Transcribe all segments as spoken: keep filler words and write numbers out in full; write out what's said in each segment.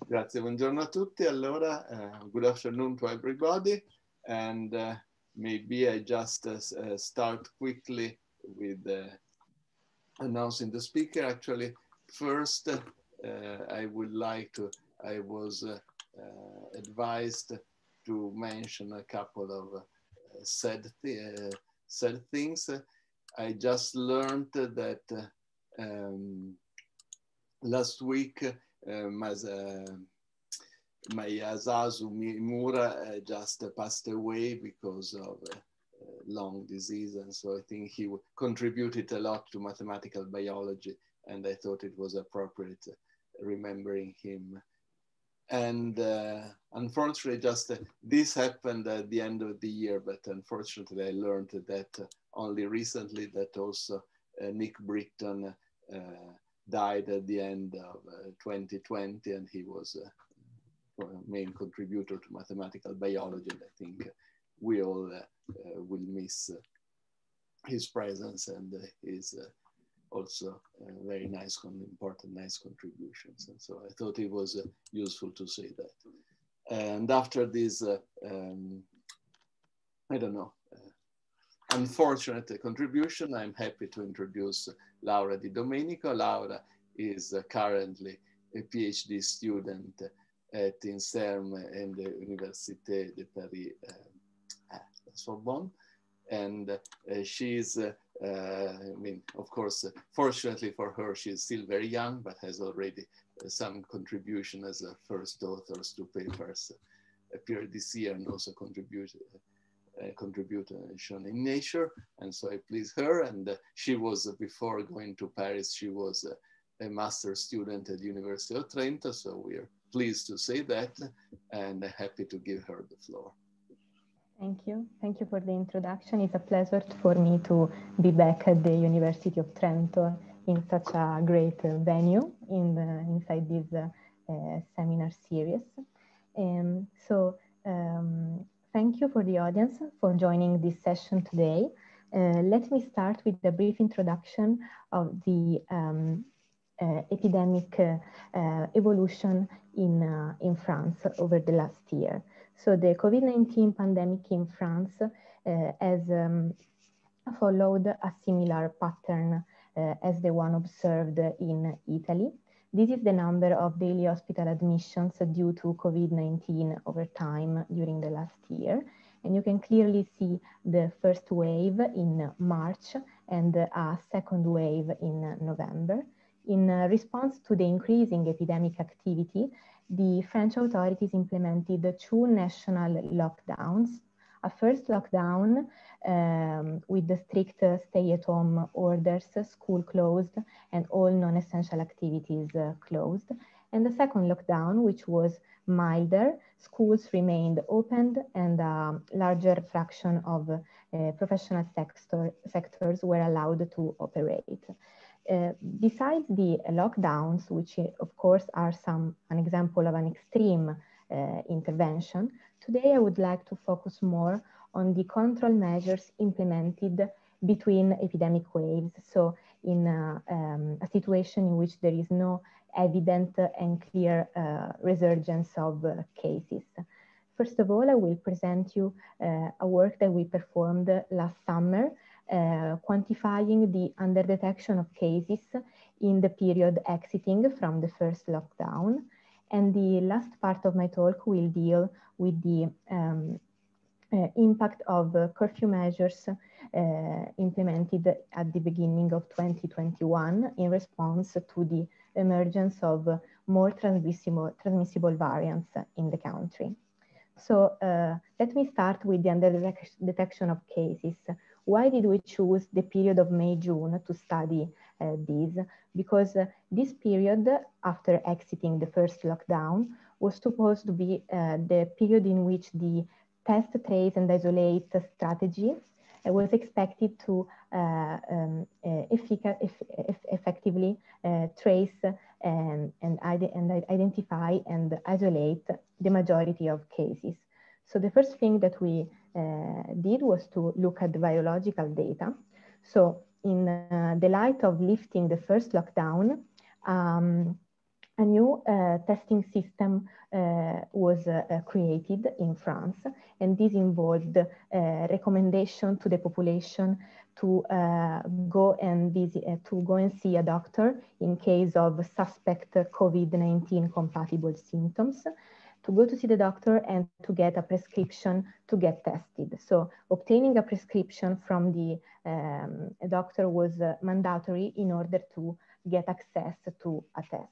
Grazie, buongiorno a tutti. Allora, uh, good afternoon to everybody. And uh, maybe I just uh, start quickly with uh, announcing the speaker. Actually, first, uh, I would like to, I was uh, uh, advised to mention a couple of uh, sad, th uh, sad things. I just learned that uh, um, last week, um, as uh, Masayasu Mimura uh, just uh, passed away because of uh, uh, long disease. And so I think he contributed a lot to mathematical biology, and I thought it was appropriate uh, remembering him. And uh, unfortunately, just uh, this happened at the end of the year, but unfortunately I learned that uh, only recently that also uh, Nick Britton uh, died at the end of uh, twenty twenty, and he was uh, main contributor to mathematical biology, and I think uh, we all uh, uh, will miss uh, his presence and uh, his uh, also uh, very nice, important, nice contributions. And so I thought it was uh, useful to say that. And after this, uh, um, I don't know, uh, unfortunate contribution, I'm happy to introduce Laura Di Domenico. Laura is uh, currently a PhD student at INSERM and the Université de Paris uh, Sorbonne. And uh, she's, uh, uh, I mean, of course, uh, fortunately for her, she's still very young, but has already uh, some contribution as a first authors to papers uh, appeared this year, and also contributed uh, contribution in Nature. And so I please her. And uh, she was, uh, before going to Paris, she was uh, a master's student at the University of Trento. So we are pleased to say that, and happy to give her the floor. Thank you. Thank you for the introduction. It's a pleasure for me to be back at the University of Trento in such a great uh, venue in the, inside this uh, uh, seminar series. Um, so um, thank you for the audience for joining this session today. Uh, let me start with a brief introduction of the um, uh, epidemic uh, uh, evolution in, uh, in France over the last year. So the COVID nineteen pandemic in France uh, has um, followed a similar pattern uh, as the one observed in Italy. This is the number of daily hospital admissions due to COVID nineteen over time during the last year. And you can clearly see the first wave in March and a second wave in November. In uh, response to the increasing epidemic activity, the French authorities implemented two national lockdowns. A first lockdown um, with the strict uh, stay-at-home orders, school closed, and all non-essential activities uh, closed. And the second lockdown, which was milder, schools remained opened, and a larger fraction of uh, professional sector, sectors were allowed to operate. Uh, besides the lockdowns, which of course are some an example of an extreme uh, intervention, today I would like to focus more on the control measures implemented between epidemic waves. So in a, um, a situation in which there is no evident and clear uh, resurgence of uh, cases. First of all, I will present you uh, a work that we performed last summer, Uh, quantifying the underdetection of cases in the period exiting from the first lockdown. And the last part of my talk will deal with the um, uh, impact of uh, curfew measures uh, implemented at the beginning of twenty twenty-one in response to the emergence of uh, more transmissible, transmissible variants in the country. So uh, let me start with the underdetection of cases. Why did we choose the period of May, June to study uh, these? Because uh, this period, after exiting the first lockdown, was supposed to be uh, the period in which the test, trace, and isolate strategy uh, was expected to uh, um, uh, effic- eff eff effectively uh, trace and, and, ide and identify and isolate the majority of cases. So the first thing that we uh, did was to look at the biological data. So in uh, the light of lifting the first lockdown, um, a new uh, testing system uh, was uh, created in France, and this involved uh, recommendation to the population to uh, go and visit, uh, to go and see a doctor in case of suspect COVID nineteen compatible symptoms, to go to see the doctor and to get a prescription to get tested. So obtaining a prescription from the um, doctor was uh, mandatory in order to get access to a test.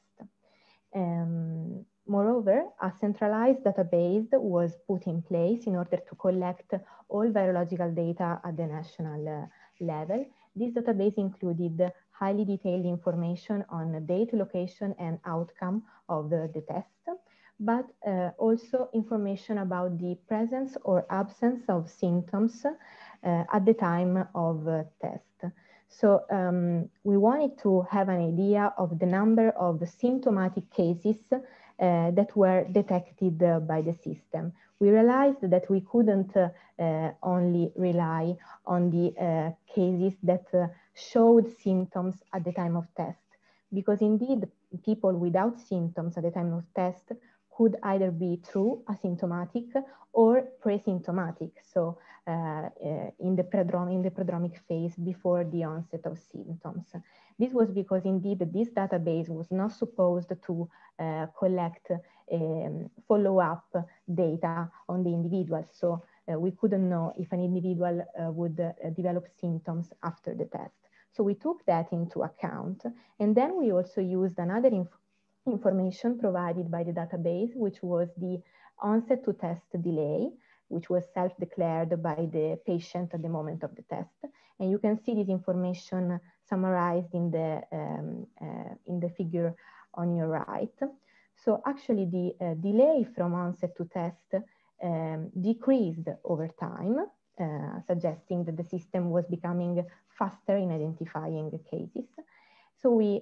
Um, moreover, a centralized database was put in place in order to collect all virological data at the national uh, level. This database included highly detailed information on date, location, and outcome of the, the test, but uh, also information about the presence or absence of symptoms uh, at the time of uh, test. So um, we wanted to have an idea of the number of the symptomatic cases uh, that were detected uh, by the system. We realized that we couldn't uh, uh, only rely on the uh, cases that uh, showed symptoms at the time of test, because indeed people without symptoms at the time of test could either be true asymptomatic or pre-symptomatic, so uh, uh, in, the prodrom in the prodromic phase before the onset of symptoms. This was because indeed this database was not supposed to uh, collect um, follow-up data on the individual, so uh, we couldn't know if an individual uh, would uh, develop symptoms after the test. So we took that into account, and then we also used another information information provided by the database, which was the onset to test delay, which was self-declared by the patient at the moment of the test. And you can see this information summarized in the, um, uh, in the figure on your right. So actually the uh, delay from onset to test um, decreased over time, uh, suggesting that the system was becoming faster in identifying cases. So we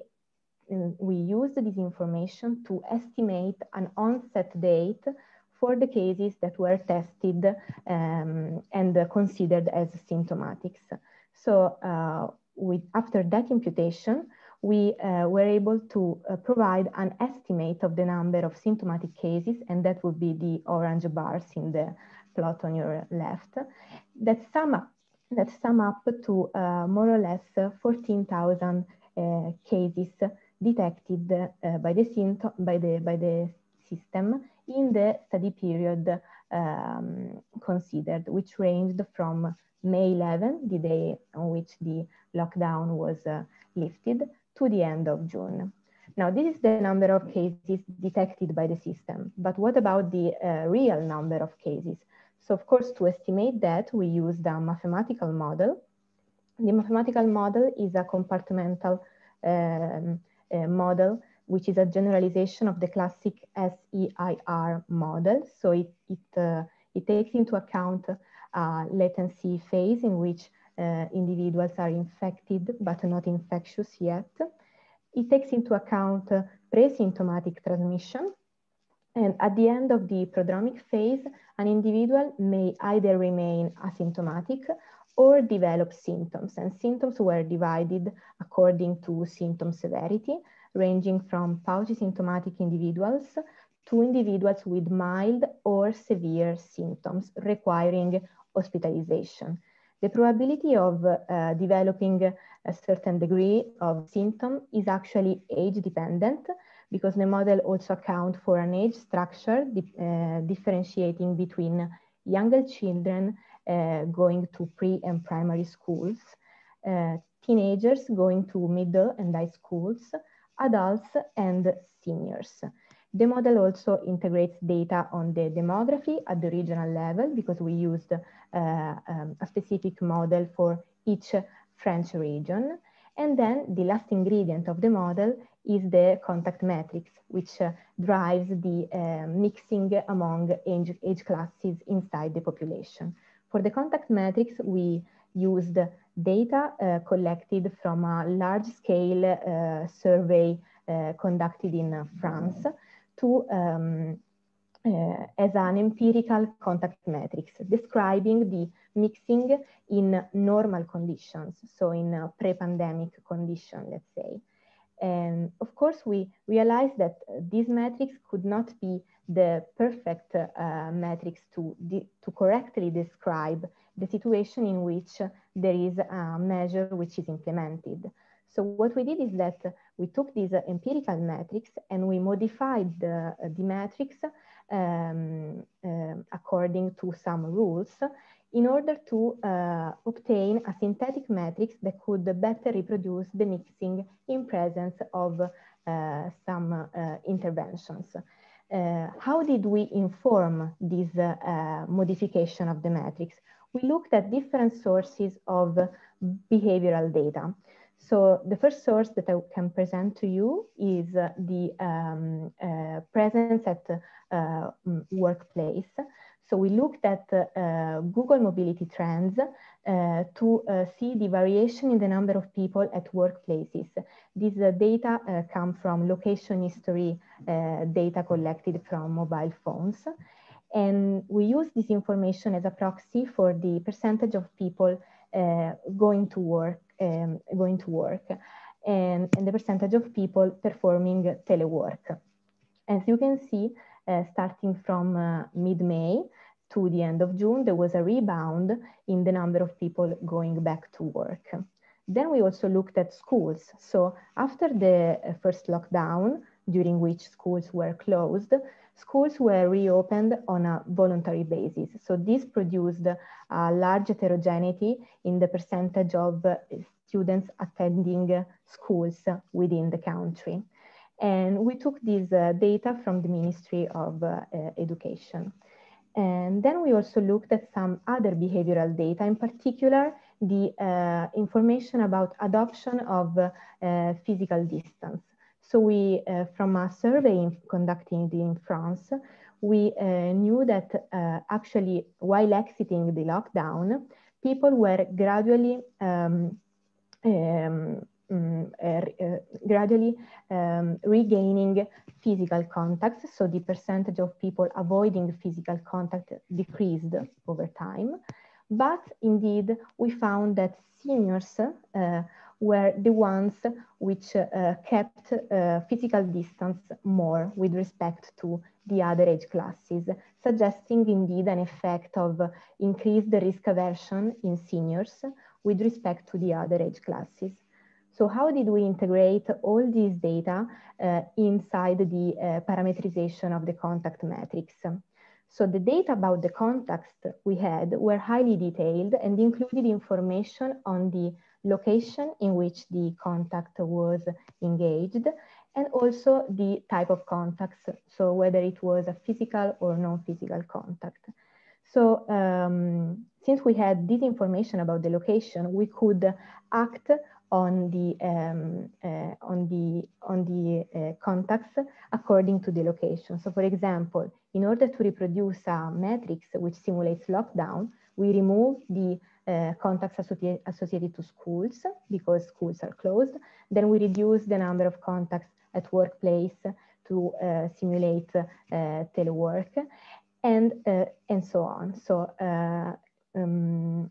we used this information to estimate an onset date for the cases that were tested um, and uh, considered as symptomatics. So uh, with, after that imputation, we uh, were able to uh, provide an estimate of the number of symptomatic cases, and that would be the orange bars in the plot on your left, that sum up, that sum up to uh, more or less fourteen thousand uh, cases detected uh, by, the symptom, by, the, by the system in the study period um, considered, which ranged from May eleventh, the day on which the lockdown was uh, lifted, to the end of June. Now, this is the number of cases detected by the system, but what about the uh, real number of cases? So, of course, to estimate that, we used a mathematical model. The mathematical model is a compartmental um, uh, model, which is a generalization of the classic S E I R model. So it, it, uh, it takes into account a latency phase in which uh, individuals are infected but not infectious yet. It takes into account uh, pre-symptomatic transmission. And at the end of the prodromic phase, an individual may either remain asymptomatic or develop symptoms. And symptoms were divided according to symptom severity, ranging from paucisymptomatic individuals to individuals with mild or severe symptoms requiring hospitalization. The probability of uh, developing a certain degree of symptom is actually age dependent, because the model also accounts for an age structure uh, differentiating between younger children uh, going to pre and primary schools, uh, teenagers going to middle and high schools, adults and seniors. The model also integrates data on the demography at the regional level, because we used uh, um, a specific model for each French region. And then the last ingredient of the model is the contact matrix, which uh, drives the uh, mixing among age, age classes inside the population. For the contact matrix, we used data uh, collected from a large-scale uh, survey uh, conducted in uh, France to um, uh, as an empirical contact matrix, describing the mixing in normal conditions, so in uh, pre-pandemic condition, let's say. And of course, we realized that these metrics could not be the perfect uh, metrics to, to correctly describe the situation in which there is a measure which is implemented. So what we did is that we took these uh, empirical metrics and we modified the, uh, the metrics um, uh, according to some rules in order to uh, obtain a synthetic matrix that could better reproduce the mixing in presence of uh, some uh, interventions. Uh, how did we inform this uh, uh, modification of the matrix? We looked at different sources of behavioral data. So the first source that I can present to you is uh, the um, uh, presence at uh, workplace. So we looked at uh, Google mobility trends uh, to uh, see the variation in the number of people at workplaces. These uh, data uh, come from location history uh, data collected from mobile phones. And we use this information as a proxy for the percentage of people uh, going to work, um, going to work, and, and the percentage of people performing telework. As you can see, uh, starting from uh, mid-May to the end of June, there was a rebound in the number of people going back to work. Then we also looked at schools. So after the first lockdown, during which schools were closed, schools were reopened on a voluntary basis. So this produced a large heterogeneity in the percentage of uh, students attending uh, schools within the country. And we took this uh, data from the Ministry of uh, uh, Education. And then we also looked at some other behavioral data, in particular, the uh, information about adoption of uh, uh, physical distance. So we, uh, from a survey conducted in France, we uh, knew that uh, actually, while exiting the lockdown, people were gradually um, um, Um, uh, uh, gradually um, regaining physical contacts. So the percentage of people avoiding physical contact decreased over time. But indeed, we found that seniors uh, were the ones which uh, kept uh, physical distance more with respect to the other age classes, suggesting indeed an effect of increased risk aversion in seniors with respect to the other age classes. So how did we integrate all these data uh, inside the uh, parameterization of the contact metrics? So the data about the context we had were highly detailed and included information on the location in which the contact was engaged and also the type of contacts, so whether it was a physical or non-physical contact. So um, since we had this information about the location, we could act on the um, uh, on the on the uh, contacts according to the location. So, for example, in order to reproduce a matrix which simulates lockdown, we remove the uh, contacts associated associated to schools because schools are closed. Then we reduce the number of contacts at workplace to uh, simulate uh, telework, and uh, and so on. So. Uh, um,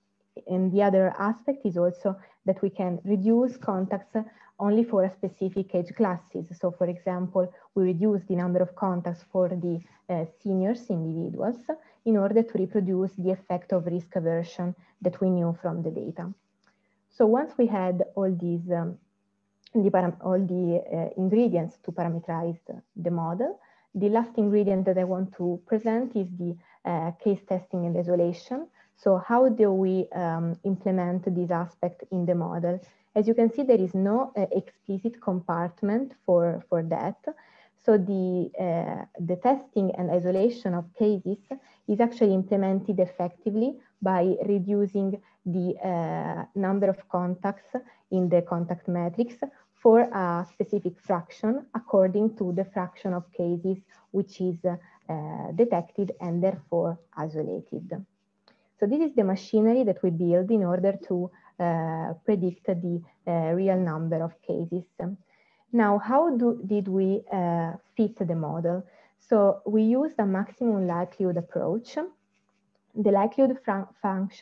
And the other aspect is also that we can reduce contacts only for a specific age classes. So for example, we reduce the number of contacts for the uh, seniors individuals in order to reproduce the effect of risk aversion that we knew from the data. So once we had all these, um, the all the uh, ingredients to parameterize the model, the last ingredient that I want to present is the uh, case testing and isolation. So how do we um, implement this aspect in the model? As you can see, there is no uh, explicit compartment for, for that. So the, uh, the testing and isolation of cases is actually implemented effectively by reducing the uh, number of contacts in the contact matrix for a specific fraction according to the fraction of cases which is uh, detected and therefore isolated. So this is the machinery that we build in order to uh, predict the uh, real number of cases. Now, how do, did we uh, fit the model? So we used a maximum likelihood approach. The likelihood function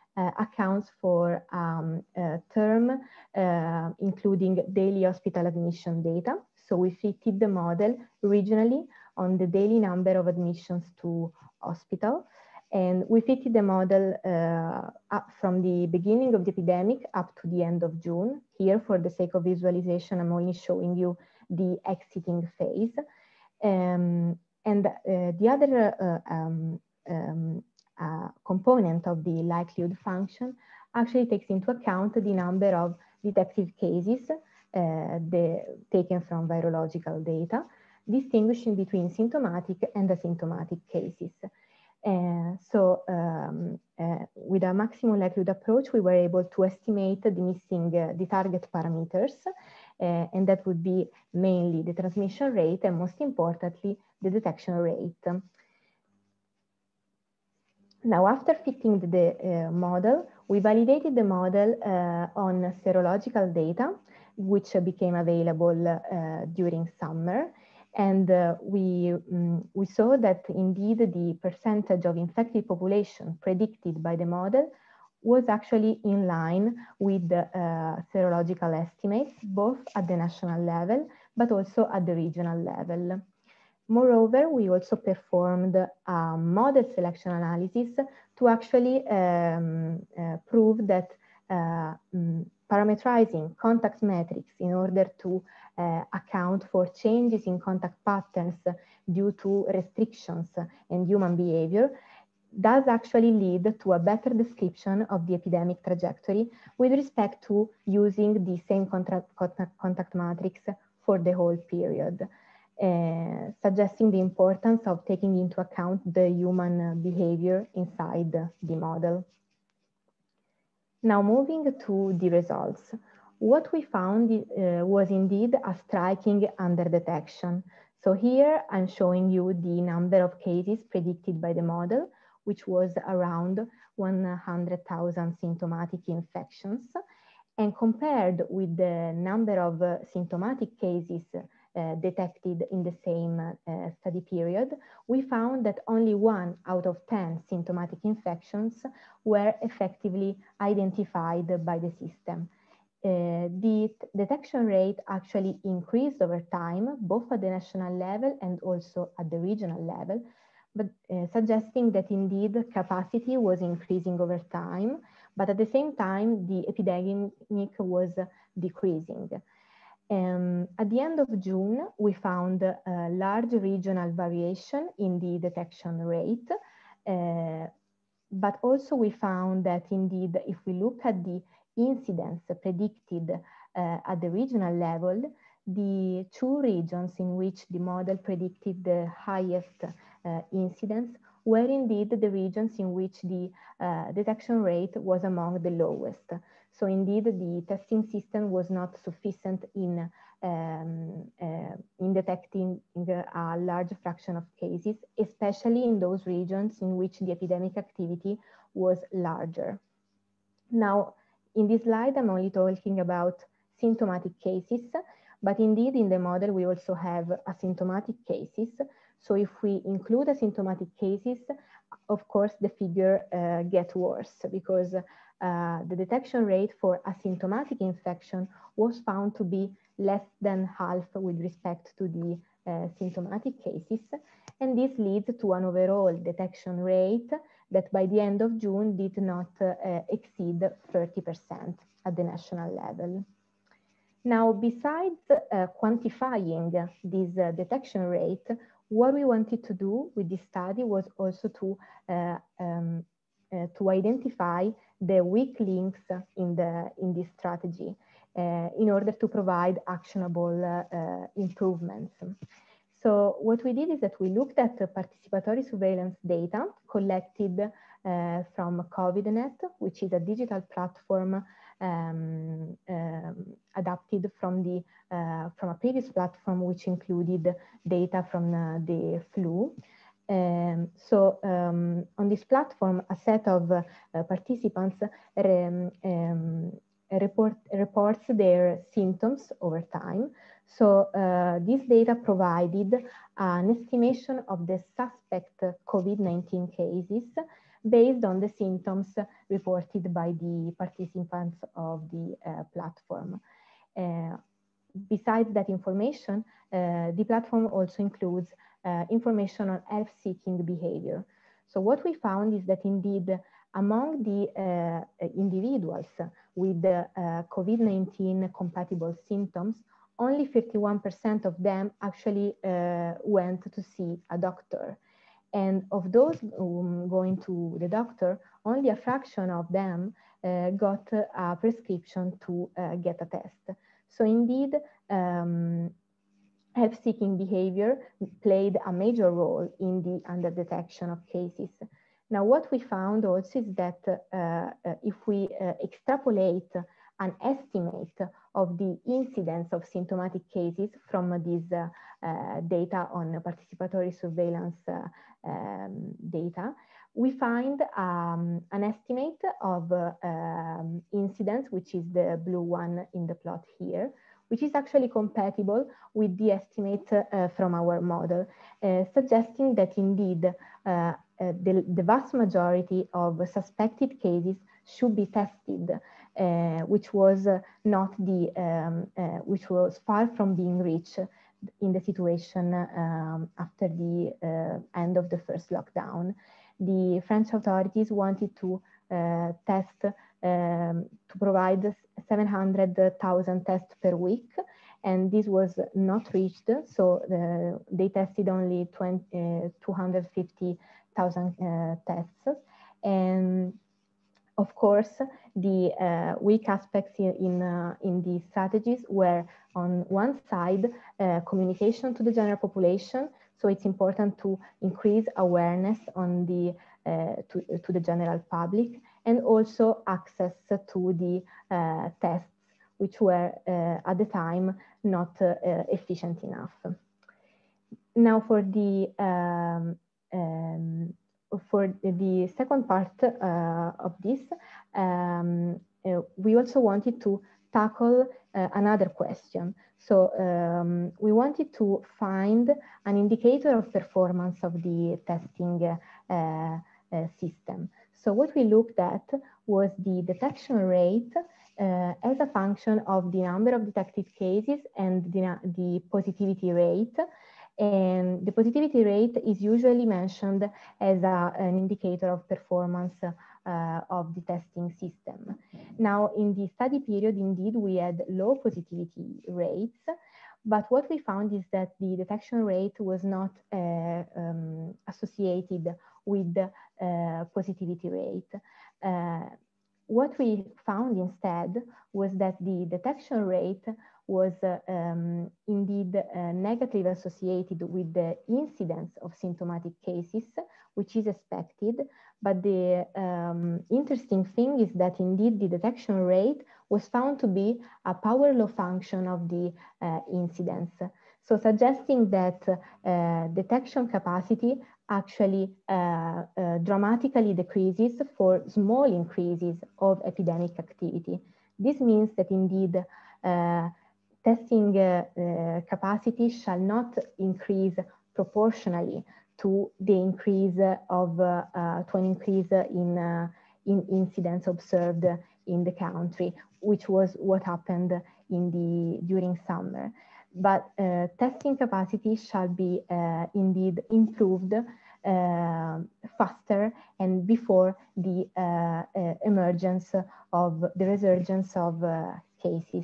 uh, accounts for um, a term uh, including daily hospital admission data. So we fitted the model regionally on the daily number of admissions to hospital. And we fitted the model uh, up from the beginning of the epidemic up to the end of June. Here, for the sake of visualization, I'm only showing you the exiting phase. Um, and uh, the other uh, um, um, uh, component of the likelihood function actually takes into account the number of detective cases uh, the, taken from virological data, distinguishing between symptomatic and asymptomatic cases. Uh, so um, uh, with a maximum likelihood approach, we were able to estimate the missing, uh, the target parameters, uh, and that would be mainly the transmission rate and most importantly, the detection rate. Now, after fitting the uh, model, we validated the model uh, on serological data, which uh, became available uh, during summer. And uh, we, um, we saw that indeed the percentage of infected population predicted by the model was actually in line with the uh, serological estimates, both at the national level, but also at the regional level. Moreover, we also performed a model selection analysis to actually um, uh, prove that uh, um, parameterizing contact metrics in order to uh, account for changes in contact patterns due to restrictions and human behavior does actually lead to a better description of the epidemic trajectory with respect to using the same contact, contact, contact matrix for the whole period. Uh, suggesting the importance of taking into account the human uh, behavior inside the model. Now moving to the results. What we found uh, was indeed a striking underdetection. So here I'm showing you the number of cases predicted by the model, which was around one hundred thousand symptomatic infections, and compared with the number of uh, symptomatic cases Uh, detected in the same uh, study period, we found that only one out of ten symptomatic infections were effectively identified by the system. Uh, the detection rate actually increased over time, both at the national level and also at the regional level, but uh, suggesting that indeed capacity was increasing over time, but at the same time, the epidemic was decreasing. Um, at the end of June, we found a large regional variation in the detection rate, uh, but also we found that indeed, if we look at the incidence predicted uh, at the regional level, the two regions in which the model predicted the highest uh, incidence were indeed the regions in which the uh, detection rate was among the lowest. So indeed, the testing system was not sufficient in, um, uh, in detecting a large fraction of cases, especially in those regions in which the epidemic activity was larger. Now, in this slide, I'm only talking about symptomatic cases, but indeed in the model, we also have asymptomatic cases. So if we include asymptomatic cases, of course, the figure uh, gets worse because uh, the detection rate for asymptomatic infection was found to be less than half with respect to the uh, symptomatic cases. And this leads to an overall detection rate that by the end of June did not uh, exceed thirty percent at the national level. Now, besides uh, quantifying this uh, detection rate, what we wanted to do with this study was also to, uh, um, uh, to identify the weak links in, the, in this strategy uh, in order to provide actionable uh, uh, improvements. So what we did is that we looked at the participatory surveillance data collected uh, from COVIDnet, which is a digital platform um, um, adapted from, the, uh, from a previous platform, which included data from uh, the flu. Um, so um, on this platform, a set of uh, participants um, um, report, reports their symptoms over time. So uh, this data provided an estimation of the suspect COVID nineteen cases based on the symptoms reported by the participants of the uh, platform. Uh, besides that information, uh, the platform also includes uh, information on health-seeking behavior. So what we found is that indeed, among the uh, individuals with uh, COVID nineteen compatible symptoms, only fifty-one percent of them actually uh, went to see a doctor. And of those um, going to the doctor, only a fraction of them uh, got a prescription to uh, get a test. So indeed, um, health-seeking behavior played a major role in the under-detection of cases. Now, what we found also is that uh, if we uh, extrapolate an estimate of the incidence of symptomatic cases from these uh, uh, data on participatory surveillance uh, um, data, we find um, an estimate of uh, um, incidence, which is the blue one in the plot here, which is actually compatible with the estimate uh, from our model, uh, suggesting that indeed uh, uh, the, the vast majority of suspected cases should be tested, uh, which was uh, not the, um, uh, which was far from being reached in the situation um, after the uh, end of the first lockdown. The French authorities wanted to uh, test, um, to provide seven hundred thousand tests per week, and this was not reached. So uh, they tested only two hundred fifty thousand uh, tests. And of course, the uh, weak aspects in, in, uh, in these strategies were, on one side, uh, communication to the general population. So it's important to increase awareness on the, uh, to, to the general public, and also access to the uh, tests, which were uh, at the time not uh, efficient enough. Now for the um, um, for the second part uh, of this, um, uh, we also wanted to tackle uh, another question. So um, we wanted to find an indicator of performance of the testing uh, uh, system. So what we looked at was the detection rate uh, as a function of the number of detected cases and the, the positivity rate. And the positivity rate is usually mentioned as a, an indicator of performance uh, of the testing system. Now, in the study period, indeed, we had low positivity rates, but what we found is that the detection rate was not uh, um, associated with the uh, positivity rate. Uh, what we found instead was that the detection rate was uh, um, indeed uh, negatively associated with the incidence of symptomatic cases, which is expected. But the um, interesting thing is that indeed the detection rate was found to be a power law function of the uh, incidence. So suggesting that uh, detection capacity actually uh, uh, dramatically decreases for small increases of epidemic activity. This means that indeed uh, testing uh, uh, capacity shall not increase proportionally to the increase of uh, uh, to an increase in uh, in incidence observed in the country, which was what happened in the during summer. But uh, testing capacity shall be uh, indeed improved uh, faster and before the uh, uh, emergence of the resurgence of uh, cases.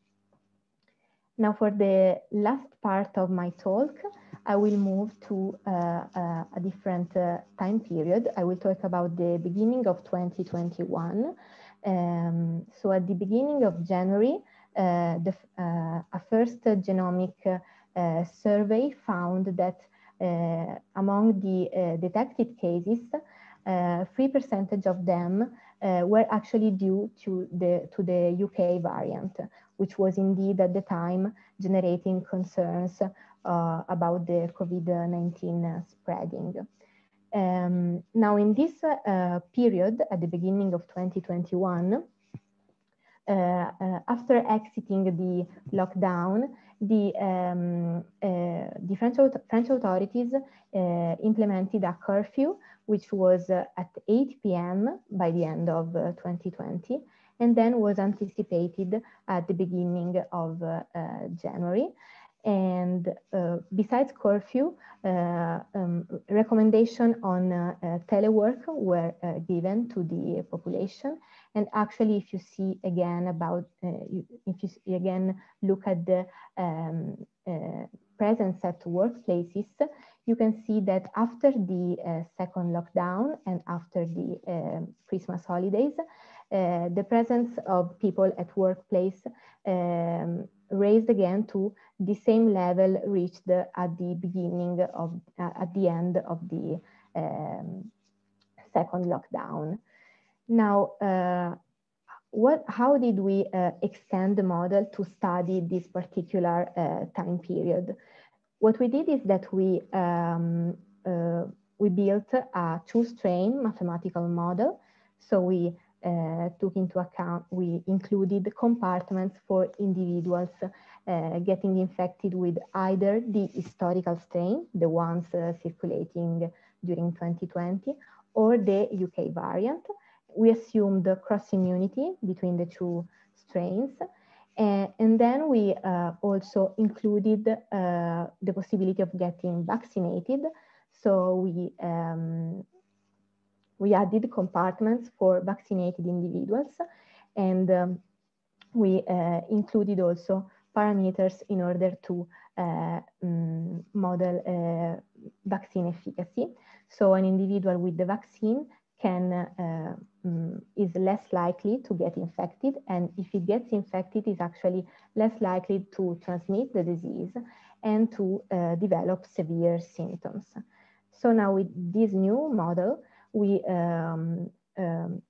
Now for the last part of my talk, I will move to uh, uh, a different uh, time period. I will talk about the beginning of twenty twenty-one. Um, so at the beginning of January, uh, the, uh, a first genomic uh, survey found that uh, among the uh, detected cases, three percent of them uh, were actually due to the, to the U K variant, which was indeed at the time generating concerns uh, about the COVID nineteen uh, spreading. Um, now in this uh, period, at the beginning of twenty twenty-one, uh, uh, after exiting the lockdown the, um, uh, the French, French authorities uh, implemented a curfew, which was uh, at eight p m by the end of uh, twenty twenty, and then was anticipated at the beginning of uh, uh, January. And uh, besides curfew, uh, um, recommendation on uh, uh, telework were uh, given to the population. And actually, if you see again about, uh, you, if you see again look at the um, uh, presence at workplaces, you can see that after the uh, second lockdown and after the uh, Christmas holidays, uh, the presence of people at workplace um, raised again to the same level reached at the beginning of, uh, at the end of the um, second lockdown. Now, uh, what, how did we uh, extend the model to study this particular uh, time period? What we did is that we, um, uh, we built a two-strain mathematical model. So we uh, took into account, we included compartments for individuals uh, getting infected with either the historical strain, the ones uh, circulating during twenty twenty, or the U K variant. We assumed cross-immunity between the two strains. Uh, and then we uh, also included uh, the possibility of getting vaccinated. So we, um, we added compartments for vaccinated individuals, and um, we uh, included also parameters in order to uh, um, model uh, vaccine efficacy. So an individual with the vaccine can uh, um, is less likely to get infected, and if it gets infected, is actually less likely to transmit the disease and to uh, develop severe symptoms. So now with this new model, we um, um,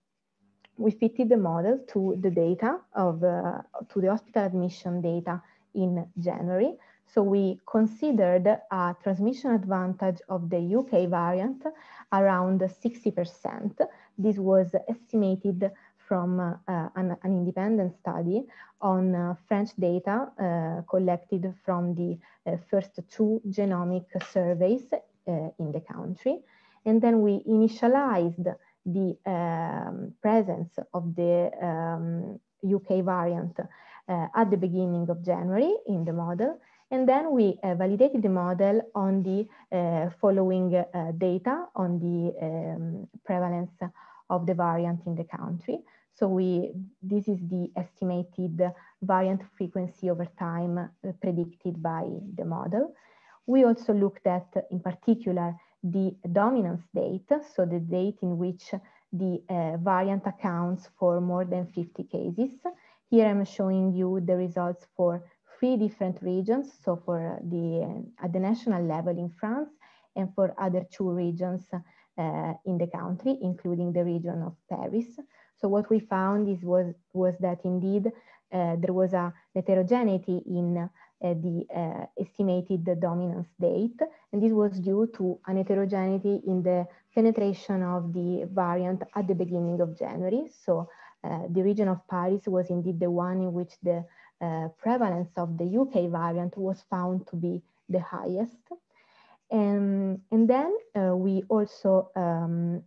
we fitted the model to the data of uh, to the hospital admission data in January. So we considered a transmission advantage of the U K variant around sixty percent. This was estimated from uh, an, an independent study on uh, French data uh, collected from the uh, first two genomic surveys uh, in the country. And then we initialized the um, presence of the um, U K variant uh, at the beginning of January in the model. And then we uh, validated the model on the uh, following uh, data on the um, prevalence of the variant in the country. So we, this is the estimated variant frequency over time uh, predicted by the model. We also looked at, in particular, the dominance date, so the date in which the uh, variant accounts for more than fifty cases. Here I'm showing you the results for three different regions, so for the, uh, at the national level in France, and for other two regions uh, in the country, including the region of Paris. So what we found is was, was that indeed uh, there was a heterogeneity in Uh, the uh, estimated dominance date, and this was due to an heterogeneity in the penetration of the variant at the beginning of January. So uh, the region of Paris was indeed the one in which the uh, prevalence of the U K variant was found to be the highest. And, and then uh, we also um,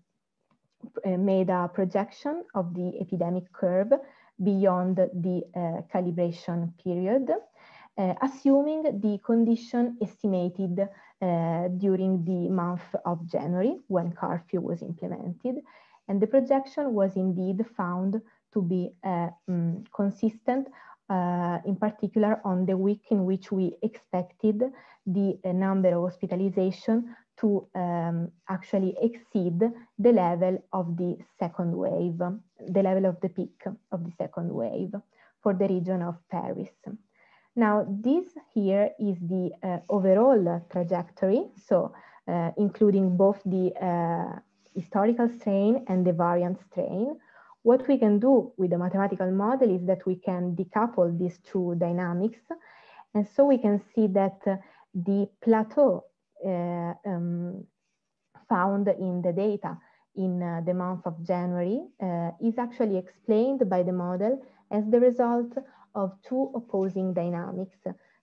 made a projection of the epidemic curve beyond the uh, calibration period. Uh, assuming the condition estimated uh, during the month of January when curfew was implemented. And the projection was indeed found to be uh, um, consistent, uh, in particular on the week in which we expected the uh, number of hospitalization to um, actually exceed the level of the second wave, the level of the peak of the second wave for the region of Paris. Now, this here is the uh, overall trajectory, so uh, including both the uh, historical strain and the variant strain. What we can do with the mathematical model is that we can decouple these two dynamics, and so we can see that uh, the plateau uh, um, found in the data in uh, the month of January uh, is actually explained by the model as the result of two opposing dynamics.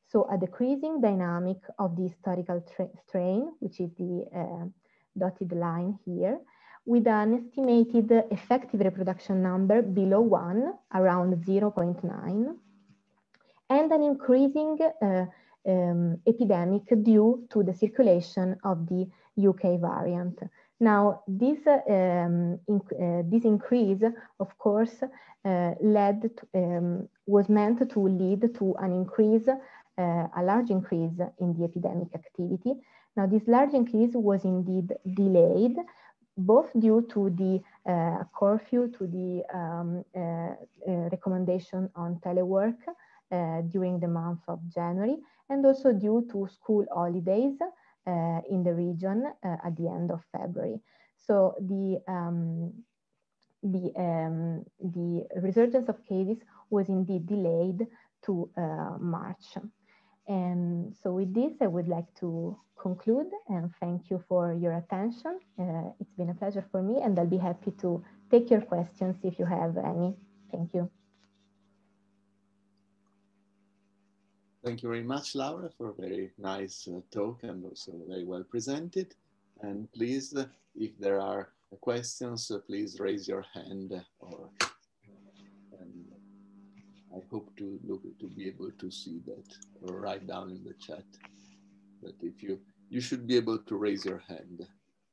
So a decreasing dynamic of the historical strain, which is the uh, dotted line here, with an estimated effective reproduction number below one, around zero point nine, and an increasing uh, um, epidemic due to the circulation of the U K variant. Now, this, uh, um, in, uh, this increase, of course, uh, led to, um, was meant to lead to an increase, uh, a large increase in the epidemic activity. Now, this large increase was indeed delayed, both due to the uh, curfew, to the um, uh, uh, recommendation on telework uh, during the month of January, and also due to school holidays uh, in the region uh, at the end of February. So the, um, the, um, the resurgence of cases was indeed delayed to uh, March. And so with this, I would like to conclude and thank you for your attention. Uh, it's been a pleasure for me, and I'll be happy to take your questions if you have any. Thank you. Thank you very much, Laura, for a very nice uh, talk and also very well presented. And please, uh, if there are questions, uh, please raise your hand. Or, and I hope to look to be able to see that or write down in the chat. But if you, you should be able to raise your hand.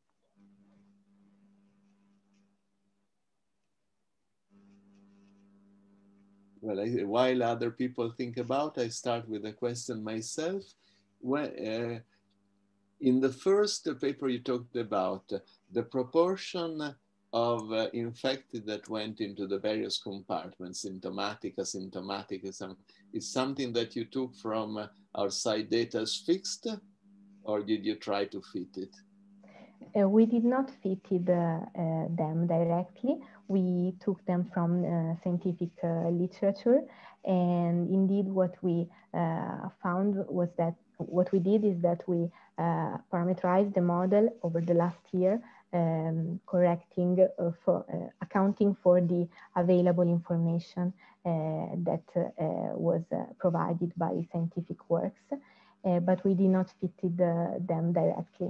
Well, I, while other people think about, I start with a question myself. When, uh, in the first paper you talked about, uh, the proportion of uh, infected that went into the various compartments, symptomatic, asymptomatic, is something that you took from uh, our site data as fixed, or did you try to fit it? Uh, we did not fit it, uh, uh, them directly. We took them from uh, scientific uh, literature, and indeed what we uh, found was that what we did is that we uh, parameterized the model over the last year, um, correcting uh, for uh, accounting for the available information uh, that uh, was uh, provided by scientific works, uh, but we did not fit it, uh, them directly.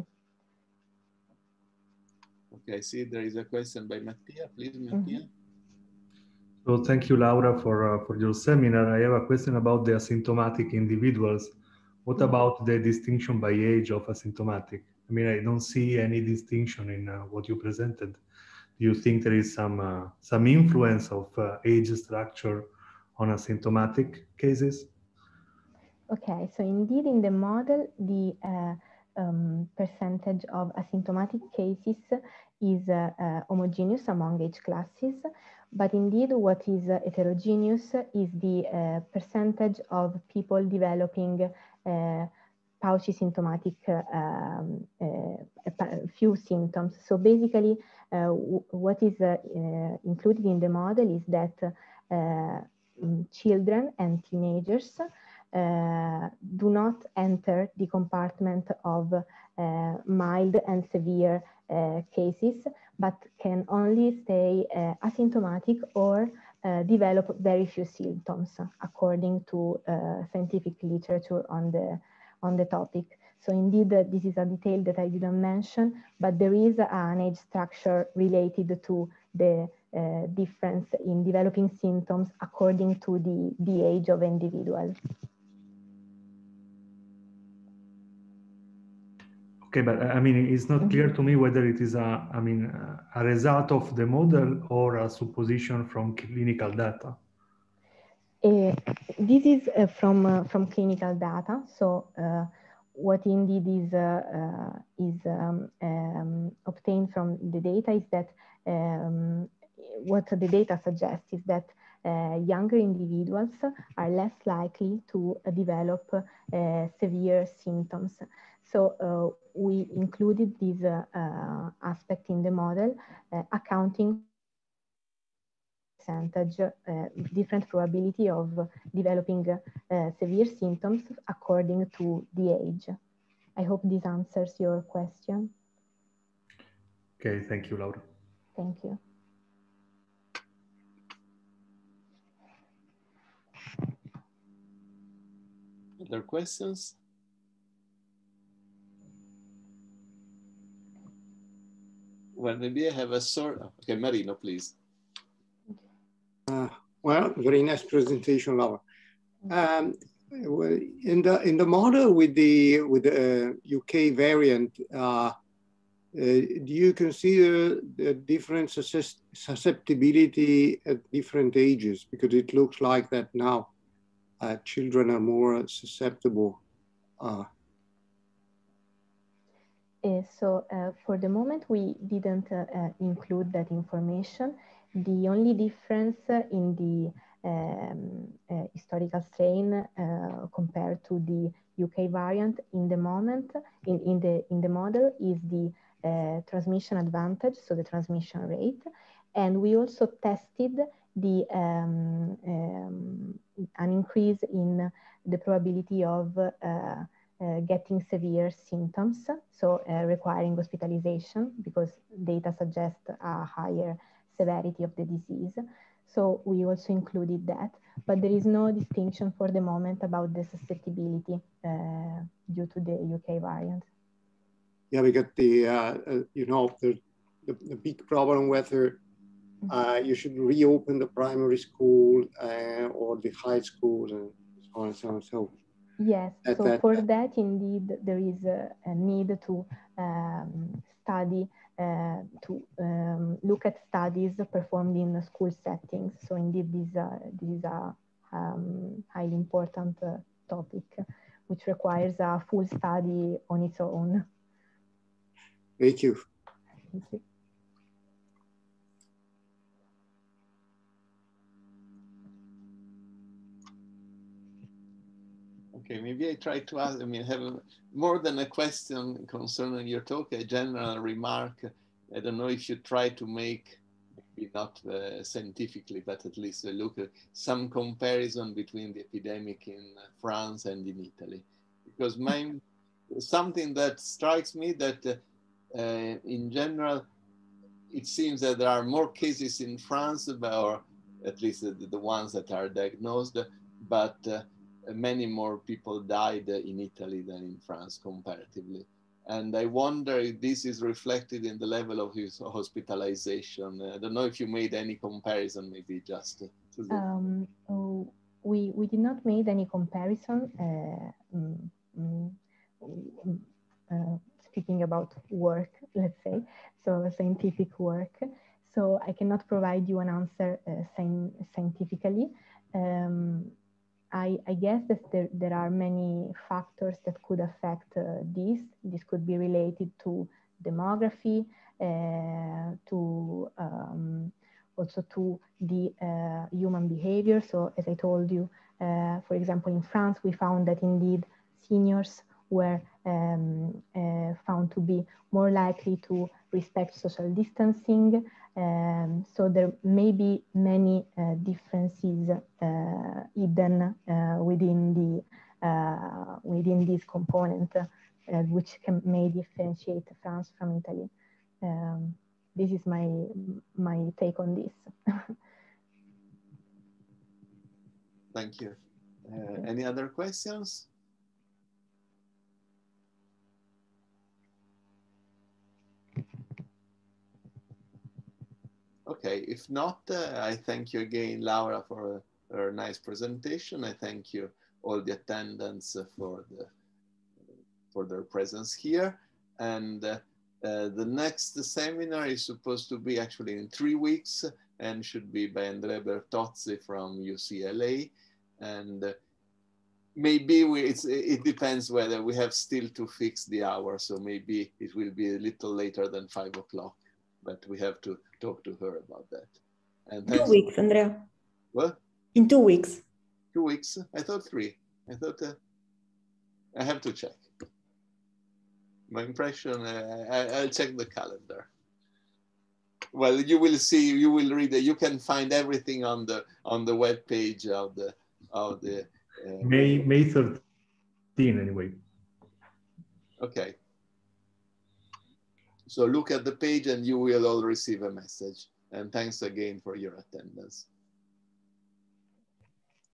Okay, I see there is a question by Mattia. Please, Mattia. Mm-hmm. So thank you, Laura, for, uh, for your seminar. I have a question about the asymptomatic individuals. What mm-hmm. about the distinction by age of asymptomatic? I mean, I don't see any distinction in uh, what you presented. Do you think there is some, uh, some influence of uh, age structure on asymptomatic cases? Okay, so indeed in the model, the uh, um, percentage of asymptomatic cases is uh, uh, homogeneous among age classes, but indeed what is uh, heterogeneous is the uh, percentage of people developing uh, paucisymptomatic uh, um, uh, few symptoms. So basically uh, what is uh, uh, included in the model is that uh, children and teenagers Uh, do not enter the compartment of uh, mild and severe uh, cases, but can only stay uh, asymptomatic or uh, develop very few symptoms, according to uh, scientific literature on the, on the topic. So indeed, uh, this is a detail that I didn't mention, but there is an age structure related to the uh, difference in developing symptoms according to the, the age of individual. Okay, but I mean, it's not clear to me whether it is a, I mean, a result of the model or a supposition from clinical data. Uh, this is uh, from uh, from clinical data. So uh, what indeed is uh, uh, is um, um, obtained from the data is that um, what the data suggests is that uh, younger individuals are less likely to uh, develop uh, severe symptoms. So uh, we included this uh, uh, aspect in the model, uh, accounting percentage, uh, different probability of developing uh, severe symptoms according to the age. I hope this answers your question. Okay, thank you, Laura. Thank you. Other questions? Well, maybe I have a sort of, okay, Marino, please. Uh, well, very nice presentation, Laura. Um, well, in the in the model with the with the uh, U K variant, uh, uh, do you consider the different susceptibility at different ages? Because it looks like that now uh, children are more susceptible. Uh, Uh, so uh, for the moment, we didn't uh, uh, include that information. The only difference uh, in the um, uh, historical strain uh, compared to the U K variant in the moment, in, in, the, in the model is the uh, transmission advantage, so the transmission rate. And we also tested the um, um, an increase in the probability of uh, Uh, getting severe symptoms, so uh, requiring hospitalization, because data suggest a higher severity of the disease. So we also included that, but there is no distinction for the moment about the susceptibility uh, due to the U K variant. Yeah, we got the, uh, uh, you know, the, the, the big problem whether uh, you should reopen the primary school uh, or the high school and so on and so on. So yes, that, so that, for that, indeed, there is a, a need to um, study, uh, to um, look at studies performed in school settings. So indeed, this, uh, this is a um, highly important uh, topic, which requires a full study on its own. Thank you. Thank you. Okay, maybe I try to ask, I mean, have a, more than a question concerning your talk, a general remark. I don't know if you try to make, maybe not uh, scientifically, but at least a look at some comparison between the epidemic in France and in Italy. Because my, something that strikes me that uh, uh, in general, it seems that there are more cases in France, or at least the, the ones that are diagnosed, but uh, many more people died in Italy than in France comparatively. And I wonder if this is reflected in the level of his hospitalization. I don't know if you made any comparison, maybe just to the... Um, oh, we, we did not make any comparison. Uh, mm, mm, uh, speaking about work, let's say, so scientific work. So I cannot provide you an answer uh, scientifically. Um, I, I guess that there, there are many factors that could affect uh, this. This could be related to demography, uh, to um, also to the uh, human behavior. So as I told you, uh, for example, in France, we found that indeed seniors were um, uh, found to be more likely to respect social distancing. Um, so there may be many uh, differences uh, hidden uh, within the uh, within this component, uh, which can may differentiate France from Italy. Um, this is my my take on this. Thank you. Uh, any other questions? Okay, if not, uh, I thank you again, Laura, for a, a nice presentation. I thank you all the attendants uh, for the for their presence here. And uh, uh, the next seminar is supposed to be actually in three weeks and should be by Andrea Bertozzi from U C L A. And uh, maybe we, it's, it depends whether we have still to fix the hour. So maybe it will be a little later than five o'clock. But we have to talk to her about that. And two weeks, Andrea. What? In two weeks. Two weeks? I thought three. I thought uh, I have to check. My impression, uh, I, I'll check the calendar. Well, you will see, you will read it. You can find everything on the on the web page of the of the uh, May May thirteenth anyway. Okay. So look at the page and you will all receive a message. And thanks again for your attendance.